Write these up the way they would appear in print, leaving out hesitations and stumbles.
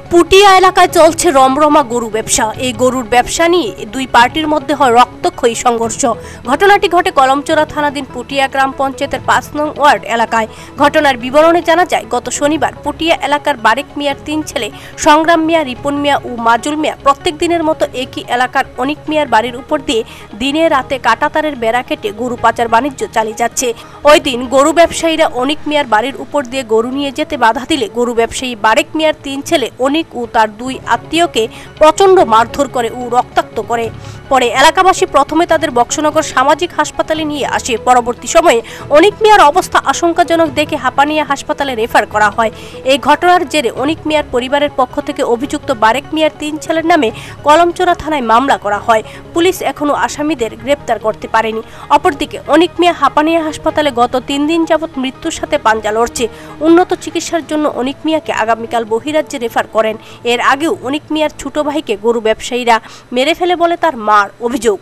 পুটিয়া এলাকায় চলছে রমরমা গরু ব্যবসা। এই গরুর ব্যবসা নিয়ে দুই পার্টির মধ্যে হয় রক্তক্ষয়ী সংঘর্ষ। ঘটনাটি ঘটে কলমচোরা থানাধীন পুটিয়া গ্রাম পঞ্চায়েতের ৫ নং ওয়ার্ড এলাকায়। ঘটনার বিবরণে জানা যায়, গত শনিবার পুটিয়া এলাকার বারেক মিয়ার ৩ ছেলে সংগ্রাম মিয়া, রিপন মিয়া ও মাজুল মিয়া প্রত্যেক দিনের মতো একই এলাকার অনিক মিয়ার বাড়ির উপর দিয়ে দিনে রাতে কাঁটাতারের বেড়া কেটে গরু পাচার বাণিজ্য চালিয়ে যাচ্ছে। ওই দিন গরু ব্যবসায়ীরা অনিক মিয়ার বাড়ির উপর দিয়ে গরু নিয়ে যেতে বাধা দিলে গরু ব্যবসায়ী বারেক মিয়ার ৩ ছেলে অনিক ও তার দুই আত্মীয়কে প্রচন্ড মারধর করে ও রক্তাক্ত করে। পরে এলাকাবাসী প্রথমে তাদের বক্সনগর সামাজিক হাসপাতালে নিয়ে আসে। পরবর্তী সময়ে অনিক মিয়ার অবস্থা আশঙ্কাজনক দেখে হাঁপানিয়া হাসপাতালে রেফার করা হয়। এই ঘটনার জেরে অনিক মিয়ার পরিবারের পক্ষ থেকে অভিযুক্ত বারেক মিয়ার ৩ ছেলের নামে কলমচোরা থানায় মামলা করা হয়। পুলিশ এখনো আসামিদের গ্রেপ্তার করতে পারেনি। অপরদিকে অনিক মিয়া হাঁপানিয়া হাসপাতালে গত ৩ দিন যাবৎ মৃত্যুর সাথে পাঞ্জা লড়ছে। উন্নত চিকিৎসার জন্য অনিক মিয়াকে আগামীকাল বহিরাজ্যে রেফার করেন। এর আগেও অনিক মিয়ার ছোট ভাইকে গরু ব্যবসায়ীরা মেরে ফেলে বলে তার মার অভিযোগ।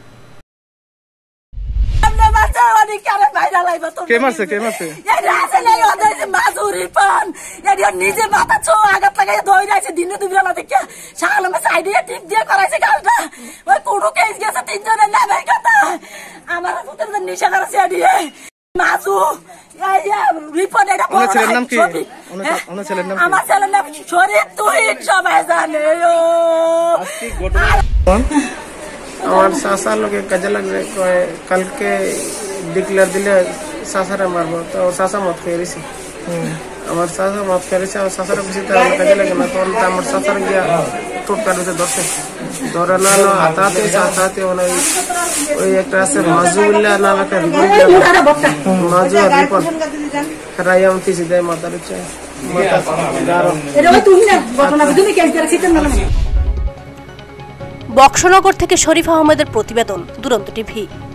নিজে মাথা ছো আঘাত লাগাই ধরে আছে দিনে দুবেলা দেখে সাগলামে সাইডে টিপ দিয়ে করাইছে গালটা। ওই কুড়ু কেস গেছে ৩ জনের নামে কথা আমার পুত্রের নিশা করেছে আডিয়ে মাজু রিপোর্ট এটা ছেলের নাম কি? আমার ছেলের নাম শরীর তুই সবাই জানে। আমার চাষার লোকে কাজে লাগবে কালকে ডিক্লেয়ার দিলে চাষারে মারবো, তো চাষা মত খেয়ে গেছি। আমার চাষা মত খেয়েছে, আমার চাষারা বেশি কাজে লাগে না, তখন আমার চাষার গিয়া টোট কাটতে ধরছে। ধরে না হাতাতে হাতাতে ওই একটা আছে মাজুল্লা নাম একটা মাজু আর রিপন রাইয়াম পিছি দেয় মাথার উচ্চ বক্সনগর থেকে শরীফ আহমেদের প্রতিবেদন, দুরন্ত টিভি।